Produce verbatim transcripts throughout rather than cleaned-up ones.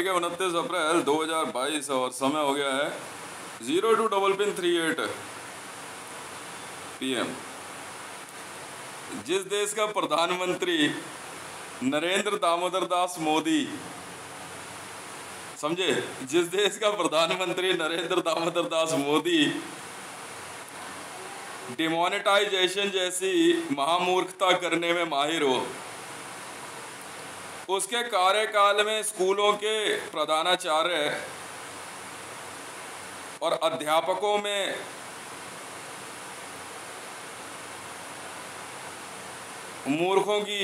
है उनतीस अप्रैल दो हज़ार बाईस और समय हो गया है zero two double pin three eight P M. जिस देश का प्रधानमंत्री नरेंद्र दामोदर दास मोदी, समझे, जिस देश का प्रधानमंत्री नरेंद्र दामोदर दास मोदी डिमोनेटाइजेशन जैसी महामूर्खता करने में माहिर हो, उसके कार्यकाल में स्कूलों के प्रधानाचार्य और अध्यापकों में मूर्खों की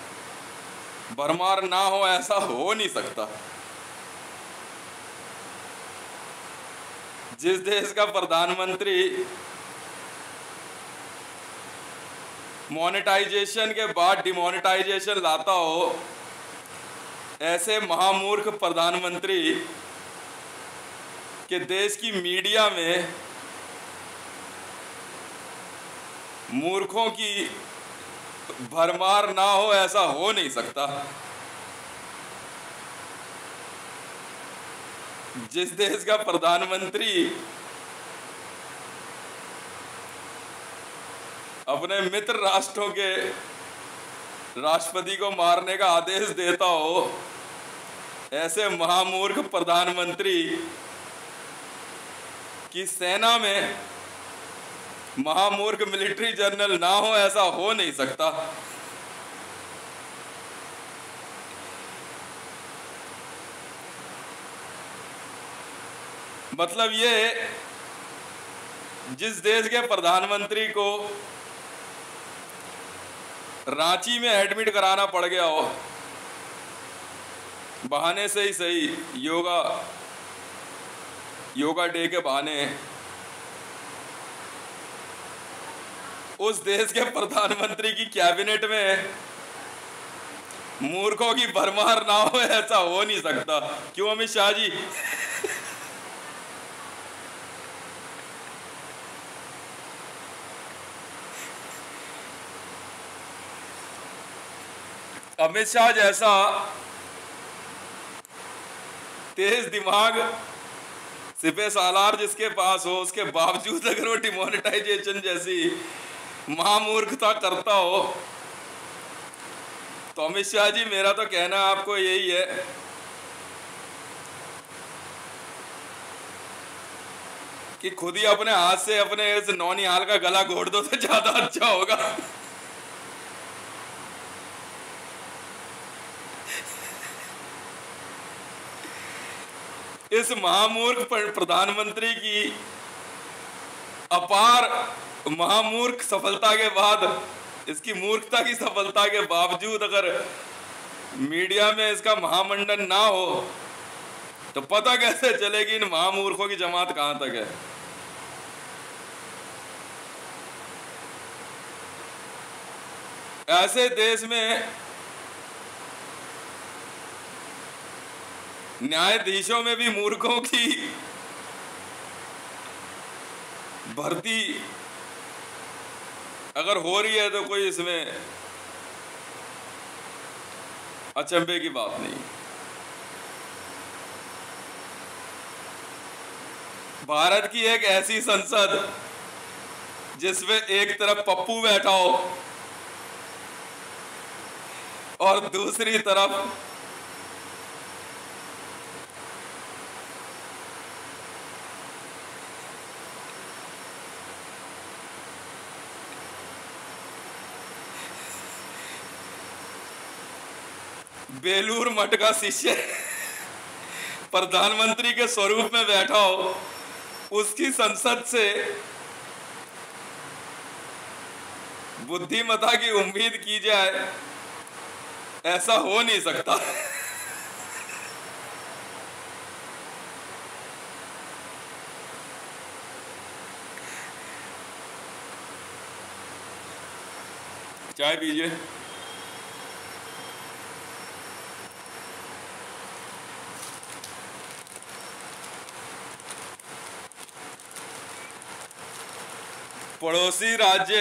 भरमार ना हो, ऐसा हो नहीं सकता। जिस देश का प्रधानमंत्री मोनेटाइजेशन के बाद डिमोनेटाइजेशन लाता हो, ऐसे महामूर्ख प्रधानमंत्री के देश की मीडिया में मूर्खों की भरमार ना हो, ऐसा हो नहीं सकता। जिस देश का प्रधानमंत्री अपने मित्र राष्ट्रों के राष्ट्रपति को मारने का आदेश देता हो, ऐसे महामूर्ख प्रधानमंत्री की सेना में महामूर्ख मिलिट्री जनरल ना हो, ऐसा हो नहीं सकता। मतलब ये, जिस देश के प्रधानमंत्री को रांची में एडमिट कराना पड़ गया हो, बहाने से ही सही, योगा योगा डे के बहाने, उस देश के प्रधानमंत्री की कैबिनेट में मूर्खों की भरमार ना हो, ऐसा हो नहीं सकता। क्यों अमित शाह जी? अमित शाह जैसा तेज दिमाग सिपह सालार जिसके पास हो, उसके बावजूद अगर वो डिमोनेटाइजेशन जैसी महामूर्खता करता हो, तो अमित शाह जी, मेरा तो कहना आपको यही है कि खुद ही अपने हाथ से अपने इस नौनिहाल का गला घोट दो तो ज्यादा अच्छा होगा। इस महामूर्ख प्रधानमंत्री की अपार महामूर्ख सफलता के बाद, इसकी मूर्खता की सफलता के बावजूद अगर मीडिया में इसका महामंडन ना हो, तो पता कैसे चलेगी इन महामूर्खों की जमात कहां तक है। ऐसे देश में न्यायाधीशों में भी मूर्खों की भर्ती अगर हो रही है तो कोई इसमें अचंभे की बात नहीं। भारत की एक ऐसी संसद जिसमें एक तरफ पप्पू बैठा हो और दूसरी तरफ बेलूर मठ का शिष्य प्रधानमंत्री के स्वरूप में बैठा हो, उसकी संसद से बुद्धिमत्ता की उम्मीद की जाए, ऐसा हो नहीं सकता। चाय पीजिए। पड़ोसी राज्य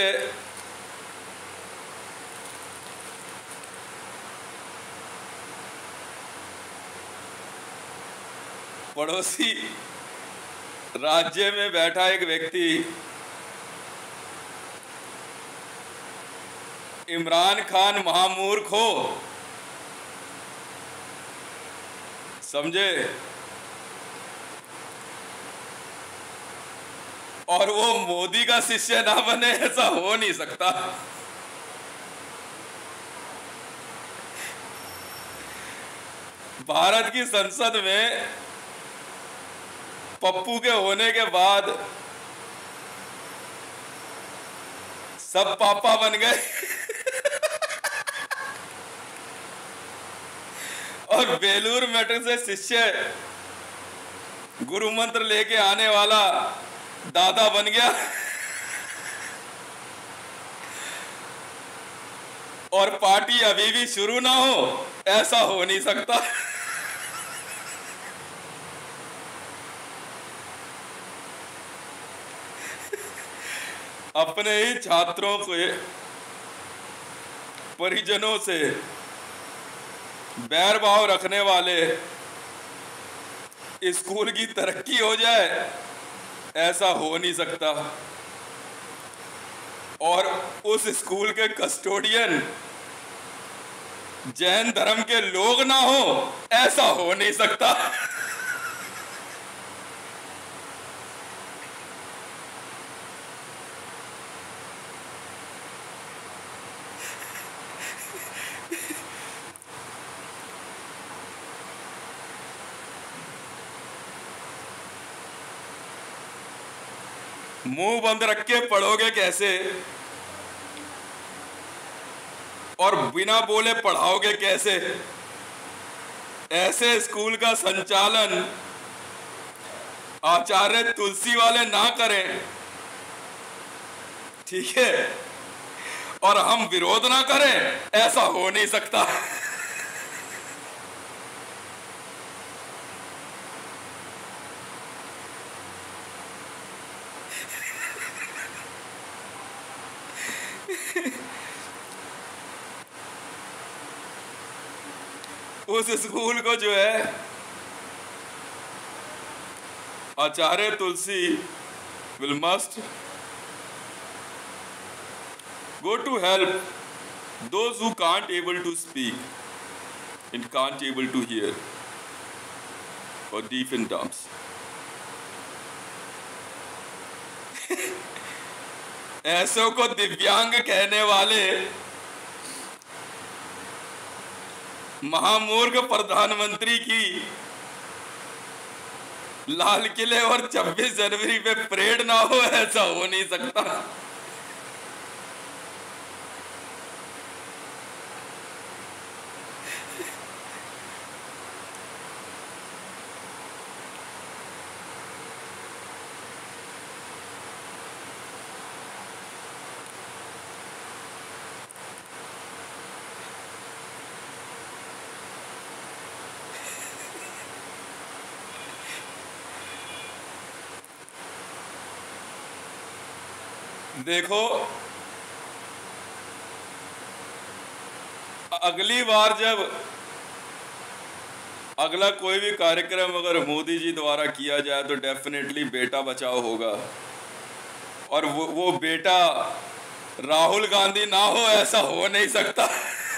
पड़ोसी राज्य में बैठा एक व्यक्ति इमरान खान महामूर्ख हो, समझे, और वो मोदी का शिष्य ना बने, ऐसा हो नहीं सकता। भारत की संसद में पप्पू के होने के बाद सब पापा बन गए और बेलूर मठ से शिष्य गुरु मंत्र लेके आने वाला दादा बन गया और पार्टी अभी भी शुरू ना हो, ऐसा हो नहीं सकता। अपने ही छात्रों के परिजनों से बैर भाव रखने वाले स्कूल की तरक्की हो जाए, ऐसा हो नहीं सकता। और उस स्कूल के कस्टोडियन जैन धर्म के लोग ना हो, ऐसा हो नहीं सकता। मुंह बंद रख के पढ़ोगे कैसे और बिना बोले पढ़ाओगे कैसे? ऐसे स्कूल का संचालन आचार्य तुलसी वाले ना करें, ठीक है, और हम विरोध ना करें, ऐसा हो नहीं सकता। उस स्कूल को जो है आचार्य तुलसी will must go to help those who can't able to speak and can't able to hear or deaf and dumb. ऐसों को दिव्यांग कहने वाले महामूर्ख प्रधानमंत्री की लाल किले और छब्बीस जनवरी पे परेड ना हो, ऐसा हो नहीं सकता। देखो, अगली बार जब अगला कोई भी कार्यक्रम अगर मोदी जी द्वारा किया जाए तो डेफिनेटली बेटा बचाओ होगा, और वो, वो बेटा राहुल गांधी ना हो, ऐसा हो नहीं सकता।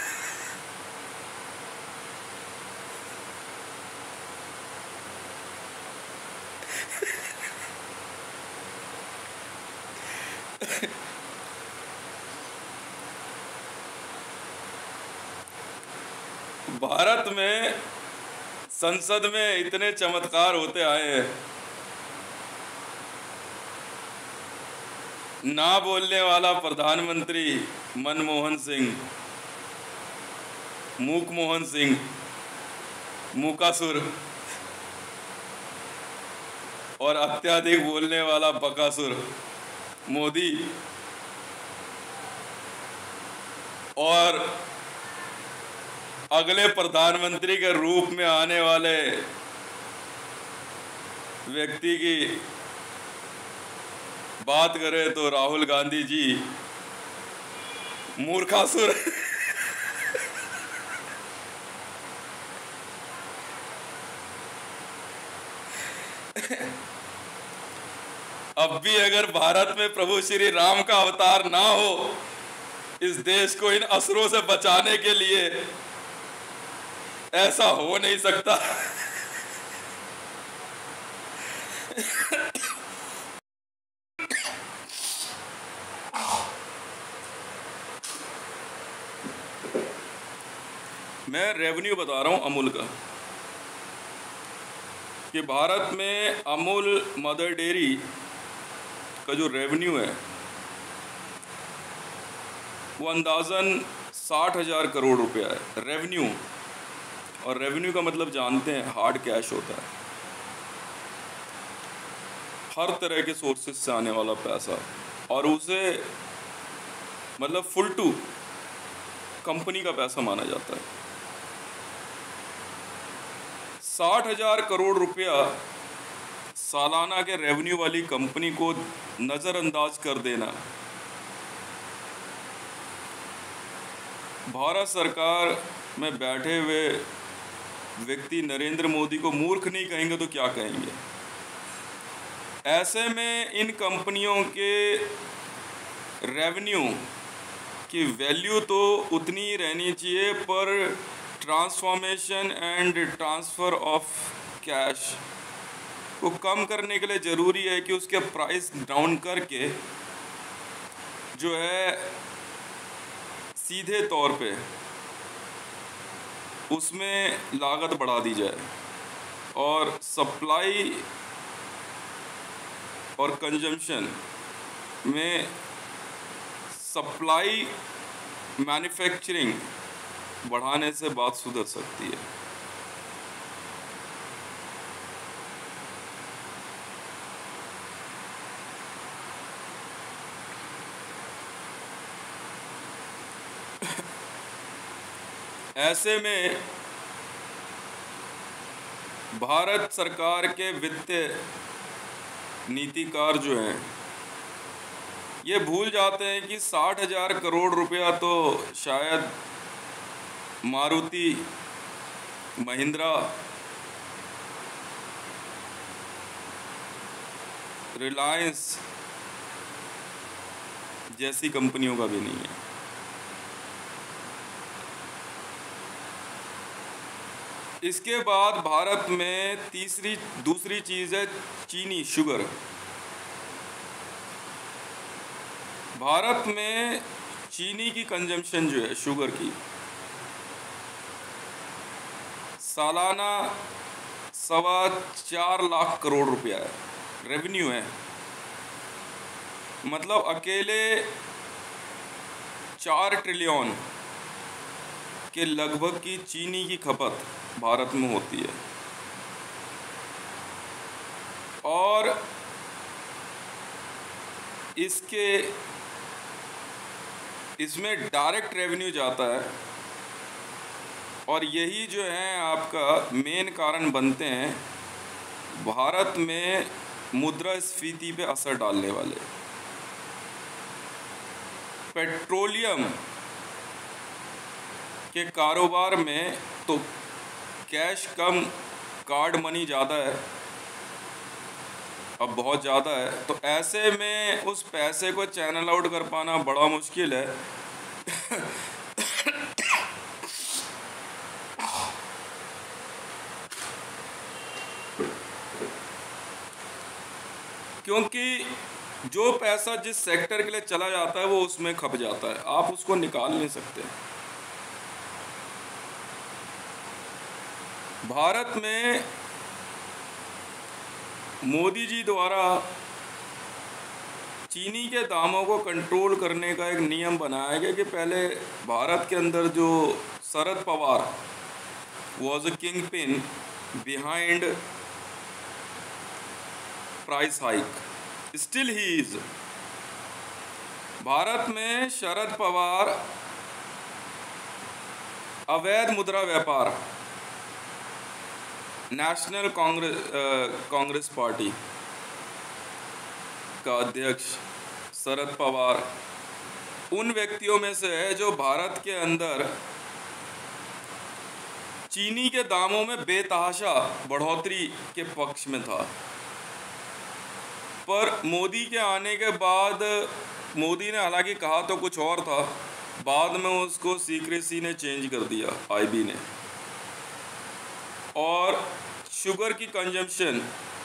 भारत में संसद में इतने चमत्कार होते आए हैं, ना बोलने वाला प्रधानमंत्री मनमोहन सिंह, मूक मोहन सिंह, मूकासुर, और अत्याधिक बोलने वाला बकासुर मोदी, और अगले प्रधानमंत्री के रूप में आने वाले व्यक्ति की बात करें तो राहुल गांधी जी मूर्खासुर। अब भी अगर भारत में प्रभु श्री राम का अवतार ना हो इस देश को इन असुरों से बचाने के लिए, ऐसा हो नहीं सकता। मैं रेवेन्यू बता रहा हूं अमूल का, कि भारत में अमूल मदर डेयरी का जो रेवेन्यू है वो अंदाज़न साठ हज़ार करोड़ रुपया है रेवेन्यू। और रेवेन्यू का मतलब जानते हैं, हार्ड कैश होता है, हर तरह के सोर्सेस से आने वाला पैसा, और उसे मतलब फुल टू कंपनी का पैसा माना जाता है। साठ हजार करोड़ रुपया सालाना के रेवेन्यू वाली कंपनी को नज़रअंदाज कर देना भारत सरकार में बैठे हुए व्यक्ति नरेंद्र मोदी को मूर्ख नहीं कहेंगे तो क्या कहेंगे। ऐसे में इन कंपनियों के रेवेन्यू की वैल्यू तो उतनी ही रहनी चाहिए, पर transformation and transfer of cash को कम करने के लिए ज़रूरी है कि उसके प्राइस डाउन करके जो है सीधे तौर पे उसमें लागत बढ़ा दी जाए और सप्लाई और कंजम्पशन में सप्लाई मैन्युफैक्चरिंग बढ़ाने से बात सुधर सकती है। ऐसे में भारत सरकार के वित्तीय नीतिकार जो हैं ये भूल जाते हैं कि साठ हजार करोड़ रुपया तो शायद मारुति, महिंद्रा, रिलायंस जैसी कंपनियों का भी नहीं है। इसके बाद भारत में तीसरी दूसरी चीज़ है चीनी, शुगर। भारत में चीनी की कंजम्पशन जो है शुगर की सालाना सवा चार लाख करोड़ रुपया है, रेवेन्यू है। मतलब अकेले चार ट्रिलियन के लगभग की चीनी की खपत भारत में होती है। और इसके इसमें डायरेक्ट रेवेन्यू जाता है और यही जो है आपका मेन कारण बनते हैं भारत में मुद्रास्फीति पे असर डालने वाले। पेट्रोलियम के कारोबार में तो कैश कम, कार्ड मनी ज़्यादा है, अब बहुत ज़्यादा है, तो ऐसे में उस पैसे को चैनल आउट कर पाना बड़ा मुश्किल है। क्योंकि जो पैसा जिस सेक्टर के लिए चला जाता है वो उसमें खप जाता है, आप उसको निकाल नहीं सकते। भारत में मोदी जी द्वारा चीनी के दामों को कंट्रोल करने का एक नियम बनाया गया कि पहले भारत के अंदर जो Sharad Pawar was a kingpin behind price hike, still he is. Bharat में शरद पवार अवैध मुद्रा व्यापार, नेशनल कांग्रेस कांग्रेस पार्टी का अध्यक्ष शरद पवार उन व्यक्तियों में से है जो भारत के अंदर चीनी के दामों में बेतहाशा बढ़ोतरी के पक्ष में था। पर मोदी के आने के बाद, मोदी ने हालांकि कहा तो कुछ और था, बाद में उसको सीक्रेसी ने चेंज कर दिया, आईबी ने। और शुगर की कंजम्पशन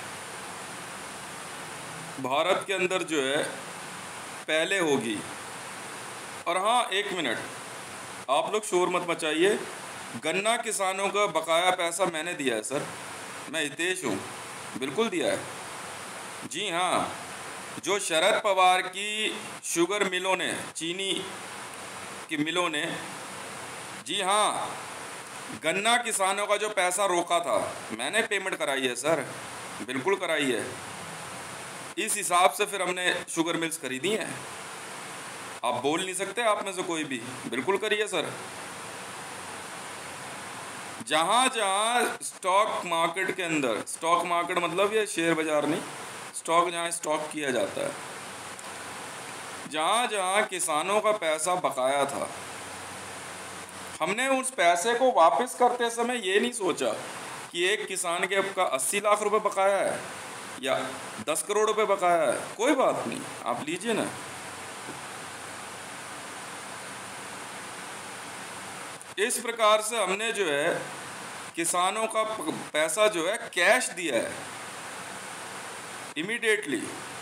भारत के अंदर जो है पहले होगी। और हाँ, एक मिनट, आप लोग शोर मत मचाइए। गन्ना किसानों का बकाया पैसा मैंने दिया है सर, मैं हितेश हूँ, बिल्कुल दिया है। जी हाँ, जो शरद पवार की शुगर मिलों ने, चीनी की मिलों ने, जी हाँ, गन्ना किसानों का जो पैसा रोका था, मैंने पेमेंट कराई है सर, बिल्कुल कराई है। इस हिसाब से फिर हमने शुगर मिल्स खरीदी हैं। आप बोल नहीं सकते आप में से कोई भी, बिल्कुल करिए सर। जहाँ जहाँ स्टॉक मार्केट के अंदर, स्टॉक मार्केट मतलब ये शेयर बाजार नहीं, स्टॉक जहाँ स्टॉक किया जाता है, जहाँ जहाँ किसानों का पैसा बकाया था, हमने उस पैसे को वापस करते समय ये नहीं सोचा कि एक किसान के आपका अस्सी लाख रुपए बकाया है या दस करोड़ रुपए बकाया है। कोई बात नहीं, आप लीजिए ना। इस प्रकार से हमने जो है किसानों का पैसा जो है कैश दिया है इमीडिएटली।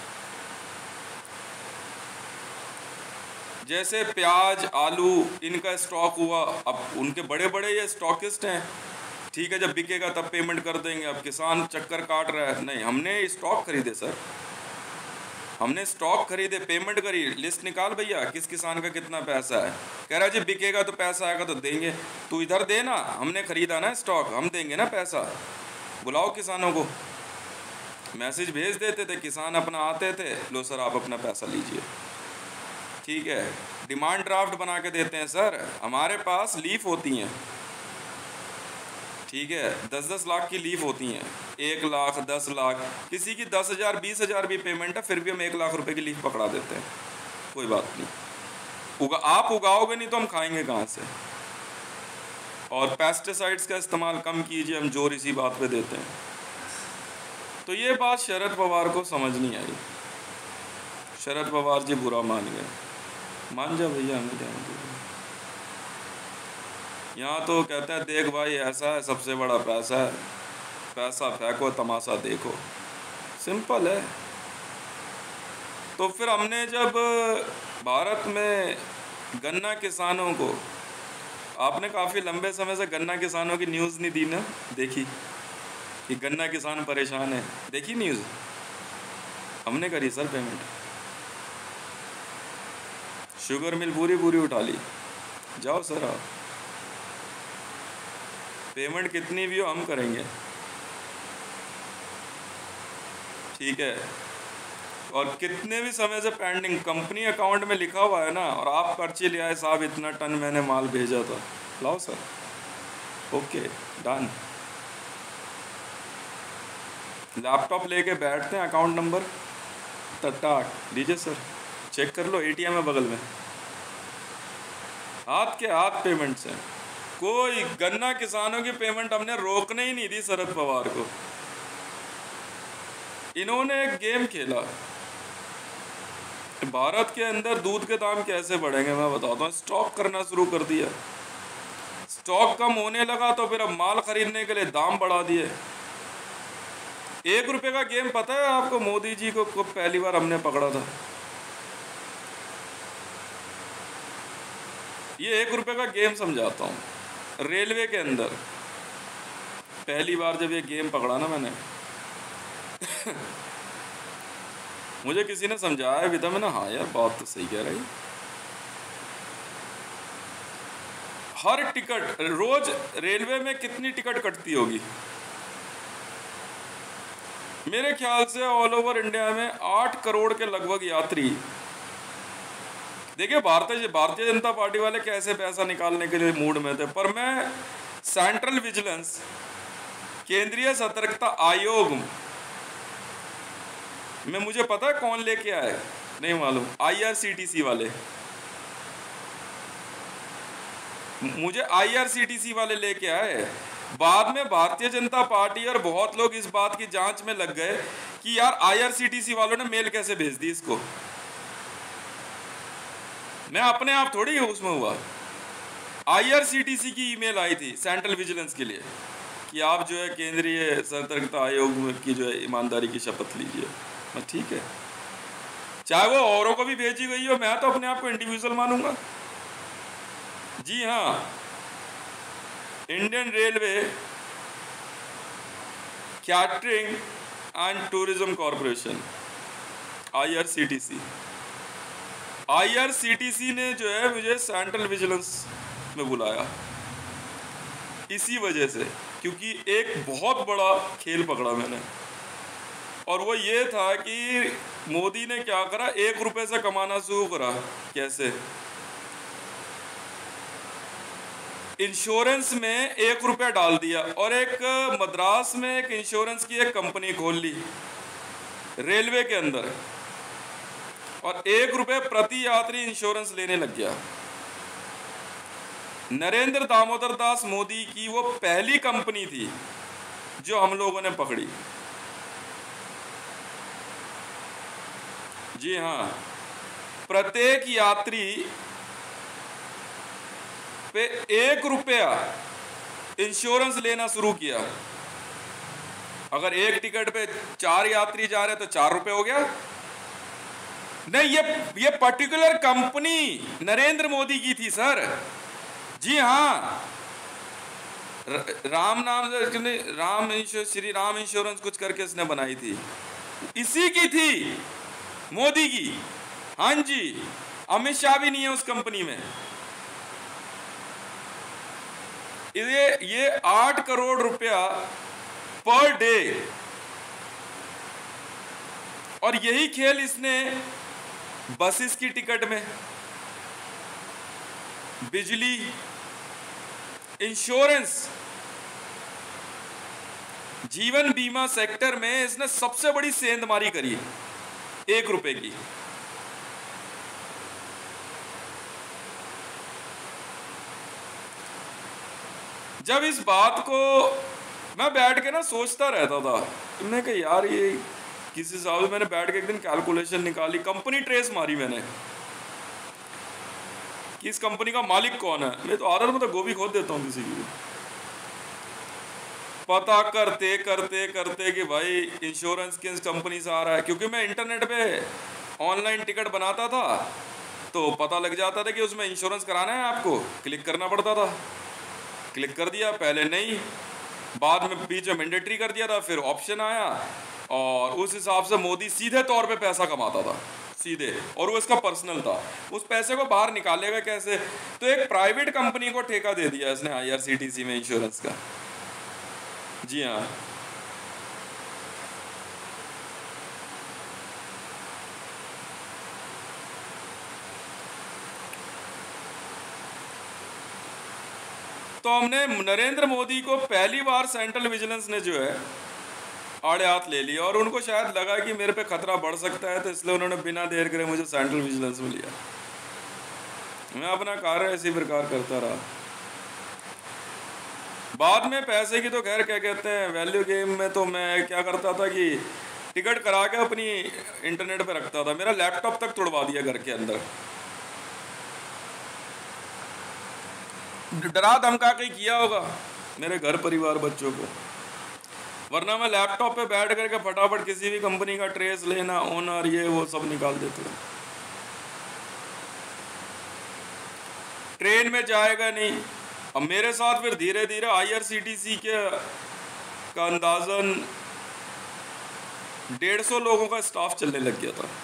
जैसे प्याज, आलू, इनका स्टॉक हुआ, अब उनके बड़े बड़े ये स्टॉकिस्ट हैं, ठीक है, जब बिकेगा तब पेमेंट कर देंगे। अब किसान चक्कर काट रहा है, नहीं, हमने स्टॉक खरीदे सर, हमने स्टॉक खरीदे, पेमेंट करी, लिस्ट निकाल भैया किस किसान का कितना पैसा है। कह रहा जी बिकेगा तो पैसा आएगा तो देंगे। तू इधर देना, हमने खरीदा ना स्टॉक, हम देंगे ना पैसा। बुलाओ किसानों को, मैसेज भेज देते थे, किसान अपना आते थे, लो सर आप अपना पैसा लीजिए, ठीक है। डिमांड ड्राफ्ट बना के देते हैं सर, हमारे पास लीफ होती हैं, ठीक है, दस दस लाख की लीफ होती हैं, एक लाख, दस लाख, किसी की दस हज़ार बीस हज़ार भी पेमेंट है, फिर भी हम एक लाख रुपए की लीफ पकड़ा देते हैं। कोई बात नहीं, उगा आप उगाओगे नहीं तो हम खाएंगे कहाँ से। और पेस्टिसाइड्स का इस्तेमाल कम कीजिए, हम जोर इसी बात पे देते हैं। तो ये बात शरद पवार को समझ नहीं आई। शरद पवार जी बुरा मान गए, मान जा भैया, हमें ध्यान दीजिए। यहाँ तो कहता है देख भाई ऐसा है, सबसे बड़ा पैसा है, पैसा फेंको तमाशा देखो, सिंपल है। तो फिर हमने जब भारत में गन्ना किसानों को, आपने काफ़ी लंबे समय से गन्ना किसानों की न्यूज़ नहीं दी ना, देखी कि गन्ना किसान परेशान है, देखी न्यूज़, हमने करी सर पेमेंट, शुगर मिल पूरी पूरी उठा ली। जाओ सर आप, पेमेंट कितनी भी हो हम करेंगे, ठीक है। और कितने भी समय से पेंडिंग कंपनी अकाउंट में लिखा हुआ है ना, और आप पर्ची ले आए साहब इतना टन मैंने माल भेजा था, लाओ सर, ओके डन। लैपटॉप लेके बैठते हैं, अकाउंट नंबर टटाक दीजिए सर, चेक कर लो, एटीएम है बगल में, हाथ के हाथ पेमेंट से। कोई गन्ना किसानों की पेमेंट हमने रोकने ही नहीं दी शरद पवार को। इन्होंने एक गेम खेला, भारत के अंदर दूध के दाम कैसे बढ़ेंगे मैं बताता हूँ। स्टॉक करना शुरू कर दिया, स्टॉक कम होने लगा तो फिर अब माल खरीदने के लिए दाम बढ़ा दिए। एक रुपए का गेम पता है आपको, मोदी जी को, को पहली बार हमने पकड़ा था, ये एक रुपए का गेम समझाता हूँ। रेलवे के अंदर पहली बार जब ये गेम पकड़ा ना मैंने मुझे किसी ने समझाया भी था, मैंने हाँ यार बात तो सही कह रही। हर टिकट, रोज रेलवे में कितनी टिकट कटती होगी, मेरे ख्याल से ऑल ओवर इंडिया में आठ करोड़ के लगभग यात्री। देखिए भारतीय भारतीय जनता पार्टी वाले कैसे पैसा निकालने के लिए मूड में थे, पर मैं सेंट्रल विजिलेंस, केंद्रीय सतर्कता आयोग में, मुझे पता है कौन लेके आए, नहीं मालूम, आईआरसीटीसी वाले, मुझे आईआरसीटीसी वाले लेके आए बाद में भारतीय जनता पार्टी और बहुत लोग इस बात की जांच में लग गए कि यार आईआरसीटीसी वालों ने मेल कैसे भेज दी इसको। मैं अपने आप थोड़ी उसमें हुआ, आईआरसीटीसी की ईमेल आई थी सेंट्रल विजिलेंस के लिए कि आप जो है केंद्रीय सतर्कता आयोग की जो है ईमानदारी की शपथ लीजिए। मैं ठीक है, चाहे वो औरों को भी भेजी गई हो, मैं तो अपने आप को इंडिविजुअल मानूंगा। जी हाँ, Indian railway catering and tourism corporation IRCTC IRCTC ने जो है मुझे सेंट्रल विजिलेंस में बुलाया इसी वजह से, क्योंकि एक बहुत बड़ा खेल पकड़ा मैंने, और वो ये था कि मोदी ने क्या करा, एक रुपए से कमाना शुरू करा। कैसे? इंश्योरेंस में एक रुपया डाल दिया और एक मद्रास में एक इंश्योरेंस की एक कंपनी खोल ली रेलवे के अंदर, और एक रुपए प्रति यात्री इंश्योरेंस लेने लग गया। नरेंद्र दामोदर दास मोदी की वो पहली कंपनी थी जो हम लोगों ने पकड़ी। जी हाँ, प्रत्येक यात्री पे एक रुपया इंश्योरेंस लेना शुरू किया। अगर एक टिकट पे चार यात्री जा रहे तो चार रुपए हो गया। नहीं, ये ये पर्टिकुलर कंपनी नरेंद्र मोदी की थी सर। जी हाँ, राम नाम से राम श्री राम इंश्योरेंस कुछ करके इसने बनाई थी, इसी की थी, मोदी की। हाँ जी, अमित शाह भी नहीं है उस कंपनी में। ये ये आठ करोड़ रुपया पर डे, और यही खेल इसने बसेस की टिकट में, बिजली, इंश्योरेंस, जीवन बीमा सेक्टर में इसने सबसे बड़ी सेंधमारी करी एक रुपए की। जब इस बात को मैं बैठ के ना सोचता रहता था, मैंने कहा यार ये किसी हिसाब से, मैंने बैठ के एक दिन कैलकुलेशन निकाली, कंपनी ट्रेस मारी मैंने कि इस कंपनी का मालिक कौन है। मैं तो आदत में तो गोभी खोद देता हूँ किसी की, पता करते करते करते कि भाई इंश्योरेंस किस कंपनी से आ रहा है, क्योंकि मैं इंटरनेट पे ऑनलाइन टिकट बनाता था तो पता लग जाता था कि उसमें इंश्योरेंस कराना है आपको, क्लिक करना पड़ता था। क्लिक कर दिया, पहले नहीं, बाद में बीच में मैंडेटरी कर दिया था, फिर ऑप्शन आया, और उस हिसाब से मोदी सीधे तौर पे पैसा कमाता था सीधे, और वो इसका पर्सनल था। उस पैसे को बाहर निकालेगा कैसे? तो एक प्राइवेट कंपनी को ठेका दे दिया इसने आईआरसीटीसी में इंश्योरेंस का। जी हाँ, तो हमने नरेंद्र मोदी को पहली बार सेंट्रल विजिलेंस ने जो है आड़े हाथ ले लिया, और उनको शायद लगा कि मेरे पे खतरा बढ़ सकता है, तो इसलिए उन्होंने बिना देर करे मुझे सेंट्रल विजिलेंस में लिया। मैं अपना कार्य इसी प्रकार करता रहा। बाद में पैसे की तो खैर क्या कहते हैं वैल्यू गेम में, तो मैं क्या करता था कि टिकट करा के अपनी इंटरनेट पे रखता था। मेरा लैपटॉप तक तोड़वा दिया घर के अंदर, डरा धमका के किया होगा मेरे घर परिवार बच्चों को, वरना मैं लैपटॉप पे बैठ करके फटाफट किसी भी कंपनी का ट्रेस लेना, ओनर, ये वो सब निकाल देते। ट्रेन में जाएगा नहीं। अब मेरे साथ फिर धीरे धीरे आईआरसीटीसी के का अंदाजन डेढ़ सौ लोगों का स्टाफ चलने लग गया था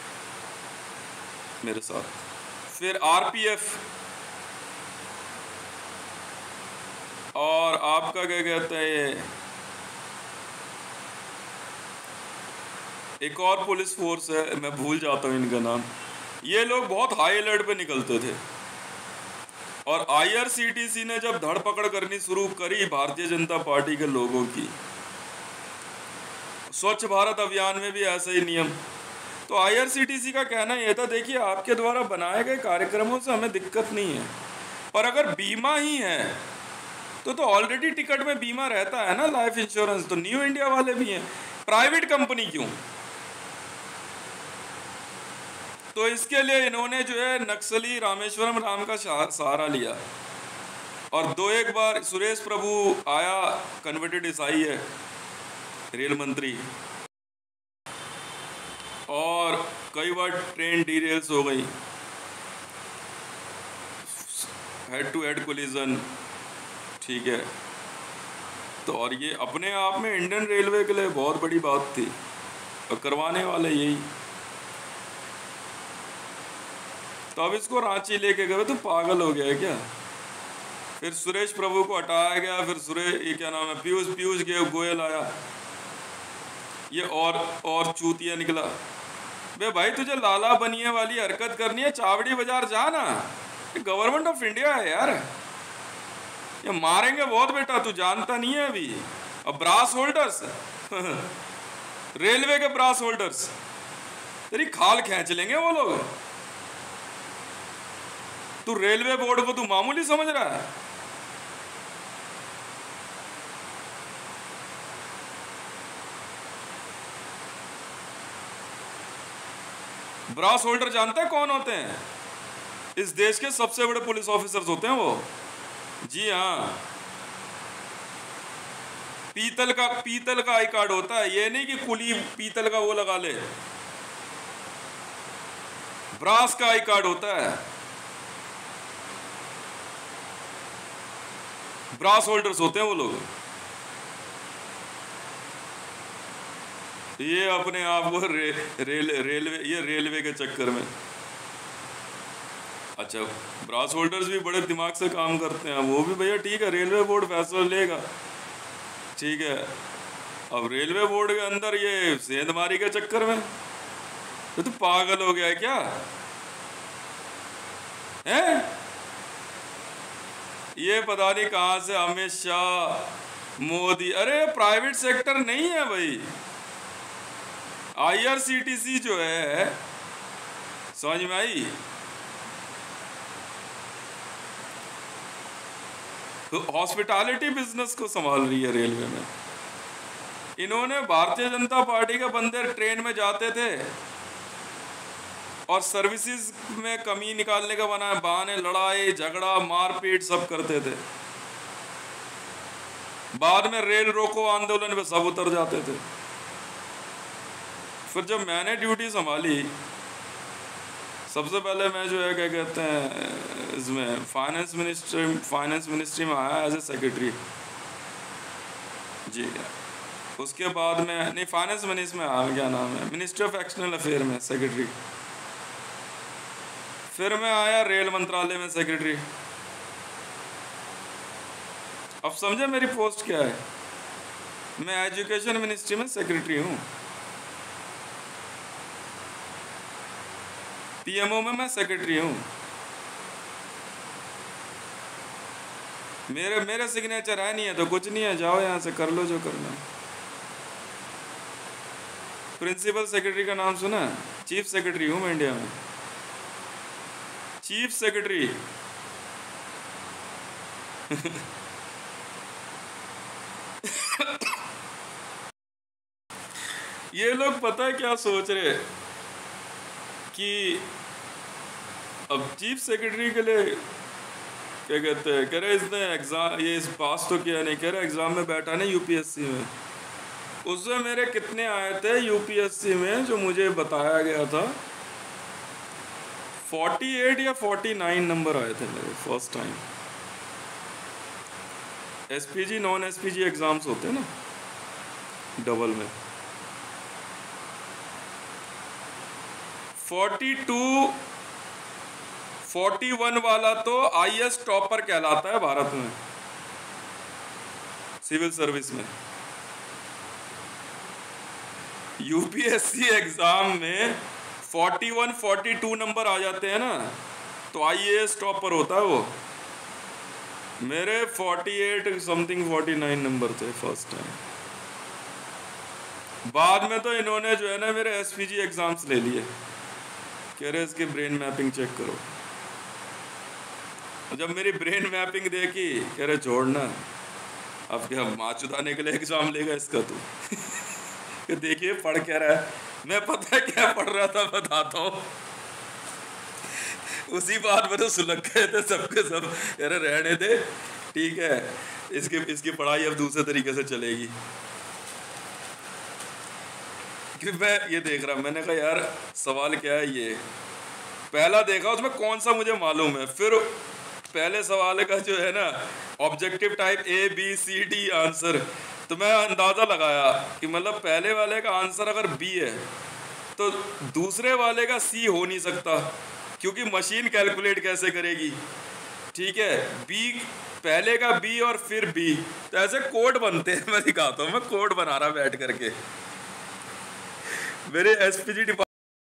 मेरे साथ। फिर आरपीएफ और आपका क्या कहते हैं एक और पुलिस फोर्स है, मैं भूल जाता हूँ इनका नाम, ये लोग बहुत हाई अलर्ट पे निकलते थे। और आईआरसीटीसी ने जब धरपकड़ करनी शुरू करी भारतीय जनता पार्टी के लोगों की, स्वच्छ भारत अभियान में भी ऐसा ही नियम, तो आईआरसीटीसी का कहना यह था, देखिए आपके द्वारा बनाए गए कार्यक्रमों से हमें दिक्कत नहीं है, पर अगर बीमा ही है तो तो ऑलरेडी टिकट में बीमा रहता है ना, लाइफ इंश्योरेंस, तो न्यू इंडिया वाले भी हैं, प्राइवेट कंपनी क्यों? तो इसके लिए इन्होंने जो है नक्सली रामेश्वरम राम का सहारा लिया। और दो एक बार सुरेश प्रभु आया, कन्वर्टेड ईसाई है, रेल मंत्री, और कई बार ट्रेन डीरेल्स हो गई, हेड टू हेड कोलिजन, ठीक है। तो और ये अपने आप में इंडियन रेलवे के लिए बहुत बड़ी बात थी, और करवाने वाले यही। तो अब इसको रांची लेके गए, तो पागल हो गया है क्या? फिर सुरेश प्रभु को हटाया गया, फिर सुरेश ये क्या नाम है, पीयूष पीयूष गोयल आया, ये और और चूतिया निकला। बे भाई तुझे लाला बनिए वाली हरकत करनी है, चावड़ी बाजार जा ना, गवर्नमेंट ऑफ इंडिया है यार, ये मारेंगे बहुत बेटा, तू जानता नहीं है अभी। अब ब्रास होल्डर्स रेलवे के ब्रास होल्डर्स तेरी खाल खींच लेंगे वो लोग। तू रेलवे बोर्ड को तू मामूली समझ रहा है? ब्रास होल्डर जानते हैं कौन होते हैं? इस देश के सबसे बड़े पुलिस ऑफिसर्स होते हैं वो। जी हाँ, पीतल का पीतल का आई कार्ड होता है, ये नहीं कि कुली पीतल का वो लगा ले, ब्रास का आई कार्ड होता है। ब्रास होल्डर्स होते हैं वो लोग। ये अपने आप को रे, रेल रेलवे ये रेलवे के चक्कर में। अच्छा, ब्रास होल्डर्स भी बड़े दिमाग से काम करते हैं, वो भी भैया ठीक है, रेलवे बोर्ड फैसला लेगा, ठीक है। अब रेलवे बोर्ड के अंदर ये सेंधमारी के चक्कर में तो तू पागल हो गया है क्या है? ये पता नहीं कहां से अमित शाह, मोदी, अरे प्राइवेट सेक्टर नहीं है भाई। आईआरसीटीसी जो है, समझ में आई? तो हॉस्पिटैलिटी बिजनेस को संभाल रही है रेलवे में। इन्होंने, भारतीय जनता पार्टी के बंदे ट्रेन में जाते थे और सर्विसेज में कमी निकालने का बना बहाने लड़ाई झगड़ा मारपीट सब करते थे। बाद में रेल रोको आंदोलन में सब उतर जाते थे। फिर जब मैंने ड्यूटी संभाली, सबसे पहले मैं जो है क्या कहते हैं इसमें फाइनेंस मिनिस्ट्री फाइनेंस मिनिस्ट्री में आया एज ए सेक्रेटरी। जी, उसके बाद में नहीं फाइनेंस मिनिस्ट्री में आया, क्या नाम है, मिनिस्ट्री ऑफ एक्सटर्नल अफेयर में सेक्रेटरी। फिर मैं आया रेल मंत्रालय में सेक्रेटरी। अब समझे मेरी पोस्ट क्या है? मैं एजुकेशन मिनिस्ट्री में सेक्रेटरी हूँ। पीएमओ में मैं सेक्रेटरी हूँ। मेरे मेरे सिग्नेचर है नहीं है तो कुछ नहीं है, जाओ यहाँ से कर लो जो करना। प्रिंसिपल सेक्रेटरी का नाम सुना? चीफ सेक्रेटरी हूँ मैं इंडिया में, चीफ सेक्रेटरी। ये लोग पता है क्या सोच रहे कि अब चीफ सेक्रेटरी के लिए क्या कहते हैं, कह रहे इसने एग्जाम ये इस पास तो किया नहीं, कह रहे एग्जाम में बैठा नहीं यूपीएससी में। उसमें मेरे कितने आए थे यूपीएससी में जो मुझे बताया गया था, अड़तालीस या उनचास नंबर आए थे मेरे first time. SPG non SPG exams होते हैं ना डबल में, बयालीस इकतालीस वाला तो आईएएस टॉपर कहलाता है भारत में सिविल सर्विस में। यूपीएससी एग्जाम में इकतालीस बयालीस नंबर आ जाते हैं ना तो आईएएस टॉपर होता है वो। मेरे अड़तालीस समथिंग उनचास नंबर थे फर्स्ट टाइम। बाद में तो इन्होंने जो है ना मेरे एसपीजी एग्जाम्स ले लिए, कह रहे इसके ब्रेन मैपिंग चेक करो। जब मेरी ब्रेन मैपिंग देखी, कह रहे छोड़ना, अब क्या माँ चुदाने के लिए एग्जाम लेगा इसका तू। कि देखिए पढ़ क्या रहा है, मैं पता है क्या पढ़ रहा था बताता हूँ। उसी बात में तो सुलग गए थे सबके सब, कह रहे रहने दे, ठीक है, इसकी इसकी पढ़ाई अब दूसरे तरीके से चलेगी। कि मैं ये देख रहा, मैंने कहा यार सवाल क्या है ये, पहला देखा उसमें कौन सा मुझे मालूम है, फिर पहले सवाल का जो है ना objective type A B C D answer, तो मैं अंदाज़ा लगाया कि मतलब पहले वाले का आंसर अगर बी है तो दूसरे वाले का सी हो नहीं सकता, क्योंकि मशीन कैलकुलेट कैसे करेगी, ठीक है, बी पहले का बी और फिर बी, तो ऐसे कोड बनते हैं। मैं दिखाता हूँ, मैं कोड बना रहा बैठ करके। मेरे एसपीजी डिपार्टमेंट